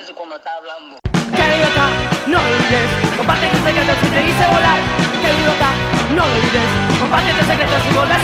eso cuando está hablando. ¡Qué idiota! No lo olvides. Comparte tus secretos y te hice volar. ¡Qué idiota! No lo olvides. Comparte tus secretos y volar.